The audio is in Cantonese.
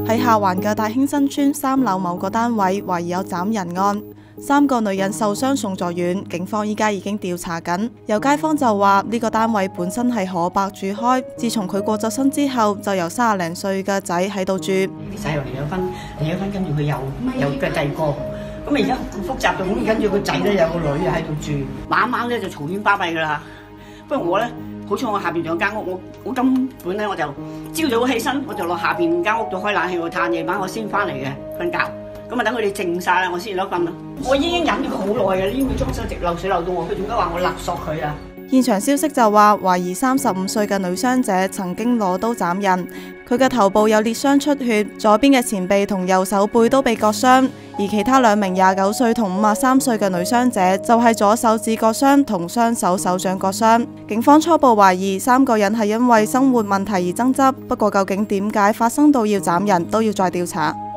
喺下環嘅大興新村3樓某個單位懷疑有斬人案，3個女人受傷送咗院，警方依家已經調查緊。有街坊就話呢個單位本身係可伯住開，自從佢過咗身之後，就由30零歲嘅仔喺度住。 啲仔又離咗婚，跟住佢又嘅第二個，咁而家複雜到咁，跟住個仔咧有個女又喺度住，晚晚咧就嘈喧巴閉噶啦。不過我咧，好彩我下邊仲有間屋，我根本咧我就朝早起身我就落下邊間屋度開冷氣，我嘆，夜晚我先翻嚟嘅瞓覺。咁啊等佢哋靜晒啦，我先至攞瞓啦。我已經忍咗好耐嘅，呢個裝修直漏水漏到我，佢點解話我勒索佢啊？ 現場消息就話，懷疑35歲嘅女傷者曾經攞刀斬人，佢嘅頭部有裂傷出血，左邊嘅前臂同右手背都被割傷，而其他2名29歲同53歲嘅女傷者就係左手指割傷同雙手手掌割傷。警方初步懷疑3個人係因為生活問題而爭執，不過究竟點解發生到要斬人，都要再調查。